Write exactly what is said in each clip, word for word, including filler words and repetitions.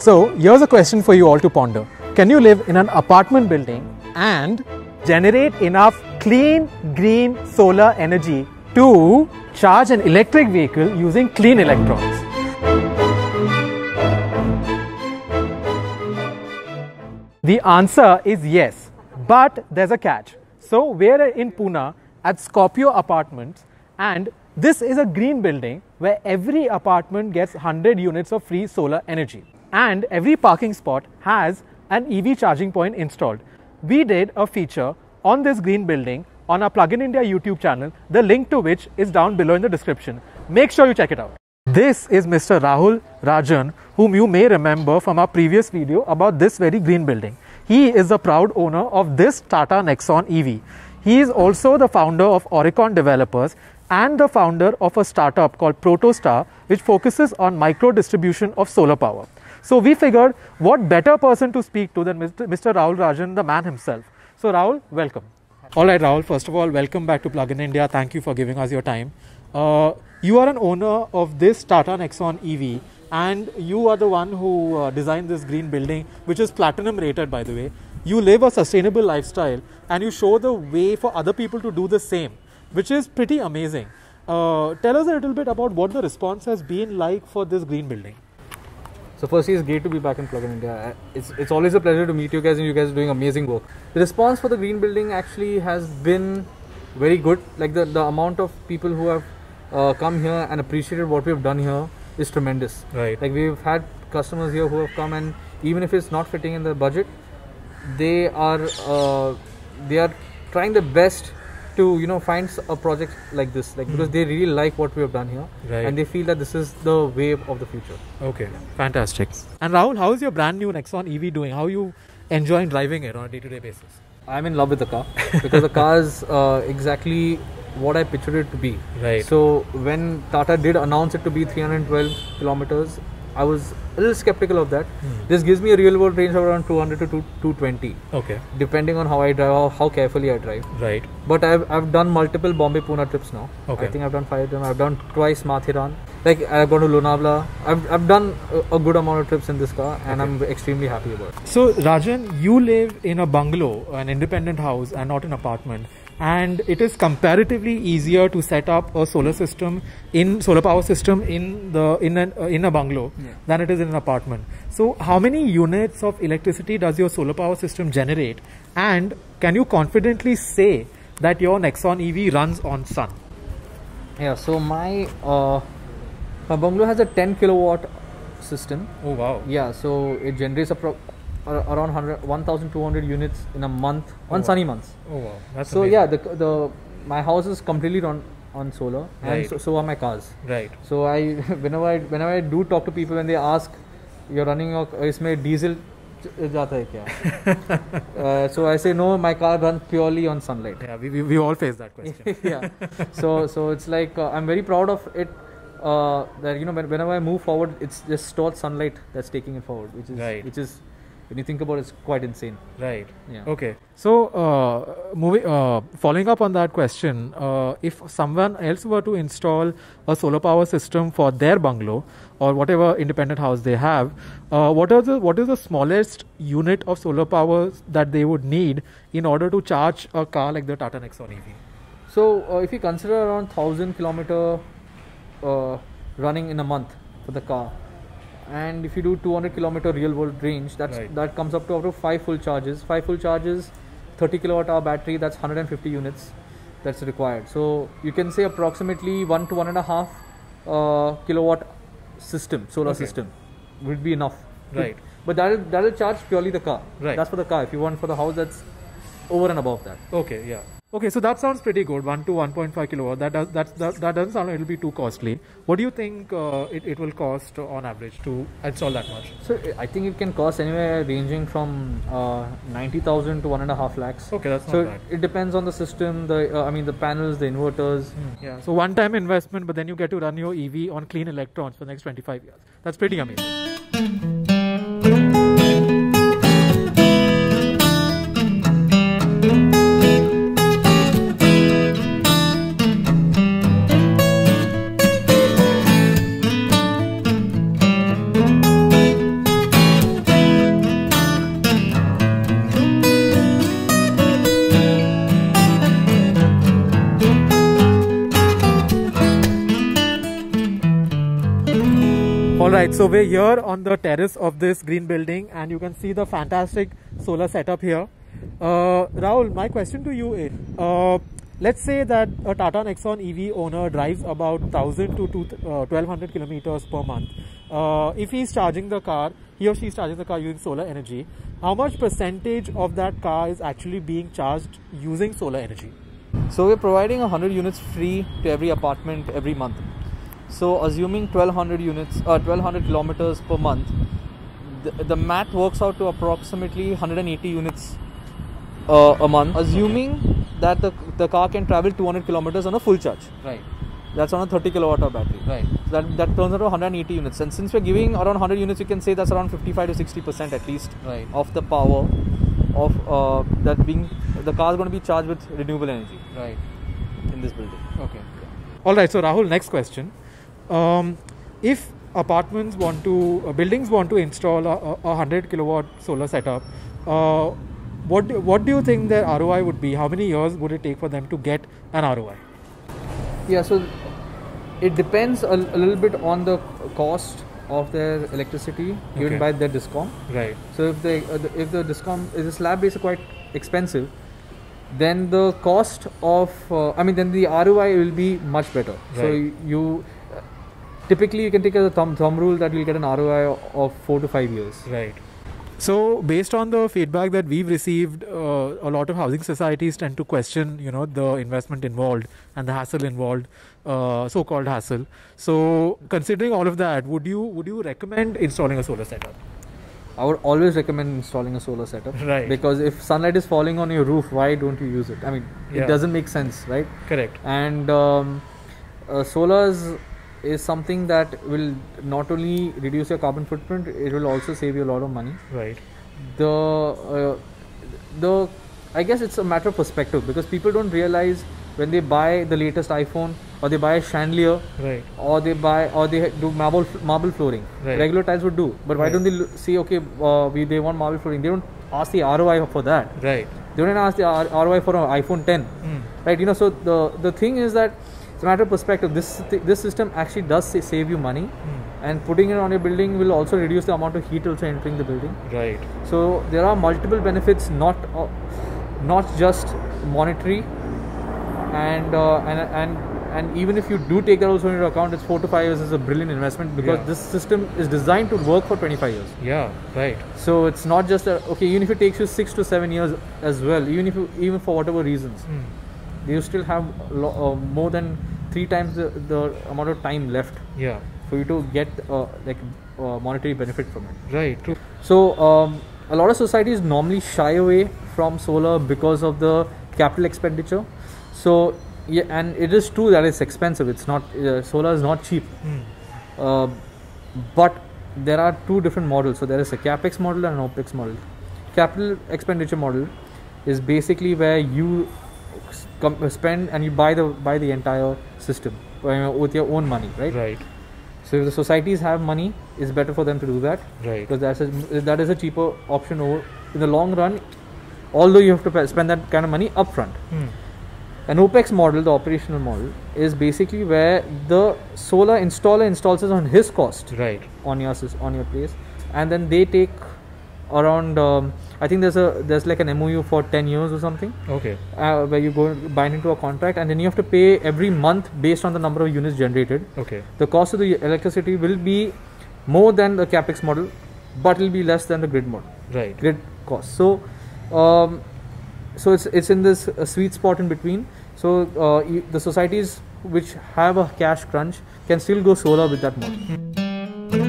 So here's a question for you all to ponder. Can you live in an apartment building and generate enough clean green solar energy to charge an electric vehicle using clean electrons? The answer is yes, but there's a catch. So we're in Pune at Scorpio Apartments, and this is a green building where every apartment gets one hundred units of free solar energy, and every parking spot has an E V charging point installed. We did a feature on this green building on our Plug-in India YouTube channel, the link to which is down below in the description. Make sure you check it out. This is Mister Rahul Rajan, whom you may remember from our previous video about this very green building. He is the proud owner of this Tata Nexon E V. He is also the founder of Auricon Developers and the founder of a startup called Protostar, which focuses on micro distribution of solar power. So we figured, what better person to speak to than Mister Rahul Rajan, the man himself. So Rahul, welcome. All right, Rahul, first of all, welcome back to Plug-in India. Thank you for giving us your time. Uh, you are an owner of this Tata Nexon E V, and you are the one who uh, designed this green building, which is platinum rated, by the way. You live a sustainable lifestyle and you show the way for other people to do the same, which is pretty amazing. Uh, tell us a little bit about what the response has been like for this green building. So firstly, it's great to be back in Plug-in India. It's, it's always a pleasure to meet you guys, and you guys are doing amazing work. The response for the green building actually has been very good. Like the, the amount of people who have uh, come here and appreciated what we have done here is tremendous. Right. Like we've had customers here who have come, and even if it's not fitting in the budget, they are uh, they are trying their best to, you know, find a project like this, like mm. because they really like what we have done here, right. and they feel that this is the wave of the future. Okay, yeah. Fantastic. And Rahul, how is your brand new Nexon E V doing? How are you enjoying driving it on a day-to-day basis? I'm in love with the car because the car is uh, exactly what I pictured it to be. Right. So when Tata did announce it to be three hundred twelve kilometers, I was a little skeptical of that. Mm. This gives me a real world range of around two hundred to two twenty. Okay. Depending on how I drive, how, how carefully I drive. Right. But I've, I've done multiple Bombay Pune trips now. Okay. I think I've done five of them. I've done twice Mathiran. Like I've gone to Lonavala. I've, I've done a, a good amount of trips in this car, and okay. I'm extremely happy about it. So Rajan, you live in a bungalow, an independent house, and not an apartment. And it is comparatively easier to set up a solar system in solar power system in the in an uh, in a bungalow yeah. than it is in an apartment. So how many units of electricity does your solar power system generate, and can you confidently say that your Nexon E V runs on sun? Yeah, so my uh, my bungalow has a ten kilowatt system. Oh wow. Yeah, so it generates approximately around one thousand two hundred units in a month, oh, on wow. sunny months. Oh wow, that's so amazing. yeah, the the my house is completely run on solar, right. and so, so are my cars. Right. So I whenever I whenever I do talk to people and they ask, you're running your isme diesel jata hai kya? uh, so I say no, my car runs purely on sunlight. Yeah, we we, we all face that question. yeah. So so it's like uh, I'm very proud of it. Uh, that you know when, whenever I move forward, it's just stored sunlight that's taking it forward, which is right. which is. When you think about it, it's quite insane. Right. Yeah. Okay. So, uh, moving, uh, following up on that question, uh, if someone else were to install a solar power system for their bungalow or whatever independent house they have, uh, what are the what is the smallest unit of solar power that they would need in order to charge a car like the Tata Nexon E V? So, uh, if you consider around thousand kilometer uh, running in a month for the car. And if you do two hundred kilometer real world range, that's right. that comes up to up to five full charges. Five full charges, thirty kilowatt hour battery. That's one hundred fifty units. That's required. So you can say approximately one to one and a half uh, kilowatt system, solar okay. system, would be enough. Right. But that will that will charge purely the car. Right. That's for the car. If you want for the house, that's over and above that. Okay. Yeah. Okay, so that sounds pretty good. One to one point five kilowatt. That does that, that that doesn't sound like it'll be too costly. What do you think uh, it it will cost on average to install that much? So I think it can cost anywhere ranging from uh, ninety thousand to one and a half lakhs. Okay, that's not so bad. It depends on the system. The uh, I mean the panels, the inverters. Mm, yeah. So one time investment, but then you get to run your E V on clean electrons for the next twenty-five years. That's pretty amazing. Alright, so we're here on the terrace of this green building and you can see the fantastic solar setup here. Uh, Rahul, my question to you is, uh, let's say that a Tata Nexon E V owner drives about one thousand to twelve hundred kilometers per month. Uh, if he's charging the car, he or she is charging the car using solar energy, how much percentage of that car is actually being charged using solar energy? So we're providing one hundred units free to every apartment every month. So assuming twelve hundred units, uh, twelve hundred kilometers per month, the, the math works out to approximately one hundred eighty units uh, a month. Assuming that the, the car can travel two hundred kilometers on a full charge. Right. That's on a thirty kilowatt hour battery. Right. So that, that turns out to one hundred eighty units. And since we're giving around one hundred units, you can say that's around fifty-five to sixty percent at least Right. of the power of uh, that being, the car is going to be charged with renewable energy. Right. In this building. Okay. Alright, so Rahul, next question. Um, if apartments want to, uh, buildings want to install a, a one hundred kilowatt solar setup, uh, what, do, what do you think their R O I would be? How many years would it take for them to get an R O I? Yeah, so it depends a, a little bit on the cost of their electricity given Okay. by their discom. Right. So if the, uh, the if the discom is a slab base quite expensive, then the cost of uh, I mean then the R O I will be much better. So Right. you uh, typically you can take as a thumb, thumb rule that you'll get an R O I of four to five years. Right. So, based on the feedback that we've received, uh, a lot of housing societies tend to question, you know, the investment involved and the hassle involved, uh, so-called hassle. So, considering all of that, would you would you recommend installing a solar setup? I would always recommend installing a solar setup. Right. Because if sunlight is falling on your roof, why don't you use it? I mean, Yeah. it doesn't make sense, right? Correct. And um, uh, solars is something that will not only reduce your carbon footprint, it will also save you a lot of money. Right. The uh, the I guess it's a matter of perspective, because people don't realize when they buy the latest iPhone or they buy a chandelier Right. or they buy or they do marble marble flooring. Right. Regular tiles would do, but why Right. don't they lo- see okay uh, we they want marble flooring? They don't ask the R O I for that. Right. They don't ask the R- ROI for an iPhone ten, Mm. right? You know, so the the thing is that it's a matter of perspective. This th- this system actually does sa- save you money, Mm. and putting it on your building will also reduce the amount of heat also entering the building. Right. So there are multiple benefits, not uh, not just monetary, and uh, and and and even if you do take that also into account, it's four to five years is a brilliant investment, because Yeah. this system is designed to work for twenty-five years. Yeah. Right. So it's not just a, okay, even if it takes you six to seven years as well, even if you, even for whatever reasons, Mm. you still have lo- uh, more than three times the, the amount of time left Yeah. for you to get uh, like uh, monetary benefit from it. Right. True. So um, a lot of societies normally shy away from solar because of the capital expenditure. So yeah, and it is true that it's expensive. It's not uh, solar is not cheap. Mm. Uh, but there are two different models. So there is a capex model and an opex model. Capital expenditure model is basically where you s- com- spend and you buy the buy the entire system uh, with your own money, right? Right. So if the societies have money, it's better for them to do that, Right. because that's a, that is a cheaper option over in the long run. Although you have to pa- spend that kind of money upfront. Mm. An OPEX model, the operational model, is basically where the solar installer installs it on his cost Right. on your sys- on your place, and then they take around. Um, I think there's a there's like an M O U for ten years or something, Okay. uh, where you go bind into a contract, and then you have to pay every month based on the number of units generated. Okay. The cost of the electricity will be more than the capex model, but it will be less than the grid model. Right. Grid cost. So, um, so it's it's in this uh, sweet spot in between. So uh, you, the societies which have a cash crunch can still go solar with that model.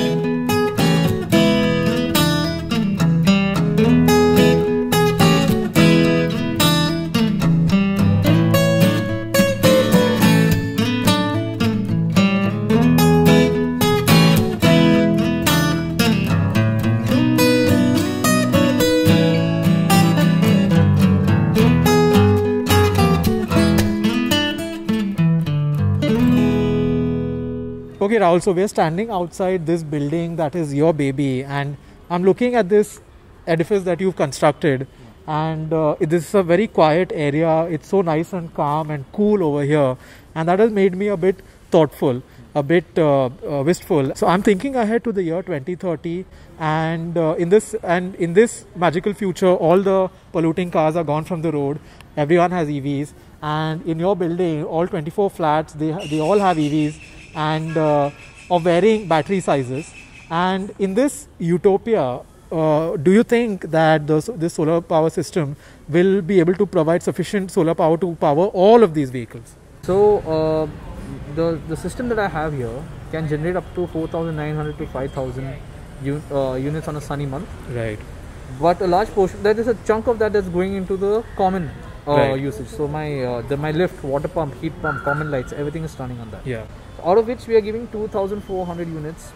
Okay, Rahul, so we're standing outside this building that is your baby, and I'm looking at this edifice that you've constructed, and uh, this is a very quiet area. It's so nice and calm and cool over here, and that has made me a bit thoughtful. a bit uh, uh, wistful. So I'm thinking ahead to the year twenty thirty, and uh, in this and in this magical future, all the polluting cars are gone from the road. Everyone has E Vs, and in your building, all twenty-four flats, they they all have E Vs and uh, of varying battery sizes. And in this utopia, uh, do you think that the, this solar power system will be able to provide sufficient solar power to power all of these vehicles? So uh, the the system that I have here can generate up to four thousand nine hundred to five thousand un, uh, units on a sunny month. Right. But a large portion, there is a chunk of that that's going into the common uh, Right. usage. So my uh, the, my lift, water pump, heat pump, common lights, everything is running on that. Yeah. Out of which we are giving two thousand four hundred units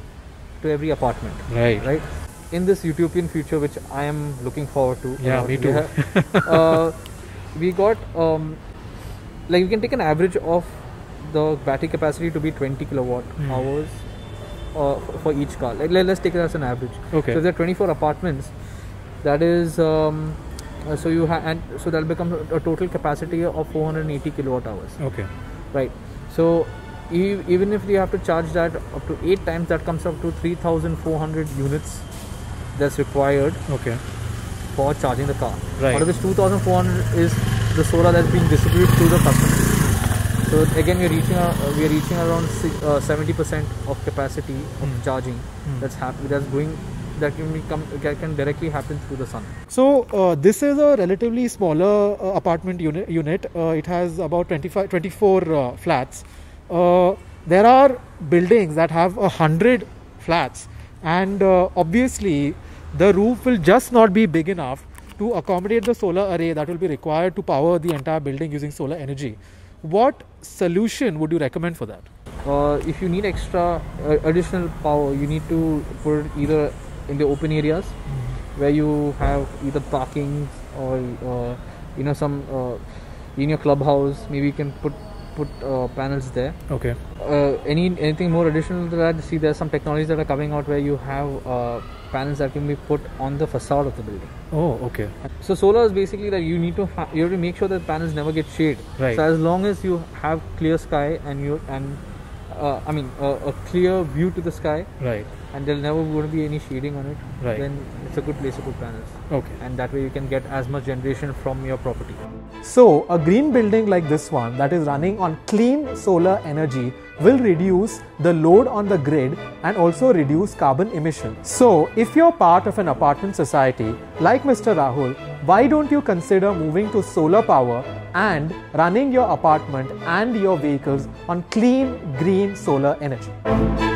to every apartment. Right. Right. In this utopian future, which I am looking forward to. Yeah, uh, me too. we have- uh, we got um, like you can take an average of the battery capacity to be twenty kilowatt Mm. hours uh, for each car. Like let, let's take it as an average. Okay. So if there are twenty-four apartments, that is um, uh, so you have and so that'll become a total capacity of four hundred eighty kilowatt hours. Okay. Right. So e- even if you have to charge that up to eight times, that comes up to three thousand four hundred units that's required Okay. for charging the car. Right. Out of which two thousand four hundred is the solar that's being distributed to the customer. So again, we are reaching a, uh, we are reaching around seventy percent of capacity of Mm. charging. Mm. That's happening. That's going. That can become that can directly happen through the sun. So uh, this is a relatively smaller uh, apartment unit. unit. Uh, it has about twenty-five, twenty-four uh, flats. Uh, there are buildings that have a hundred flats, and uh, obviously the roof will just not be big enough to accommodate the solar array that will be required to power the entire building using solar energy. What solution would you recommend for that? Uh, if you need extra uh, additional power, you need to put it either in the open areas where you have either parking or uh, you know some uh, in your clubhouse. Maybe you can put put uh, panels there. Okay. Uh, any anything more additional to that? See, there's some technologies that are coming out where you have uh, panels that can be put on the facade of the building. Oh, okay. So solar is basically that you need to ha- you have to make sure that panels never get shade. Right. So as long as you have clear sky and you and uh, I mean uh, a clear view to the sky, Right. and there'll never going to be any shading on it, Right. then it's a good place to put panels. Okay. And that way you can get as much generation from your property. So, a green building like this one that is running on clean solar energy will reduce the load on the grid and also reduce carbon emission. So, if you're part of an apartment society like Mister Rahul, why don't you consider moving to solar power and running your apartment and your vehicles on clean green solar energy?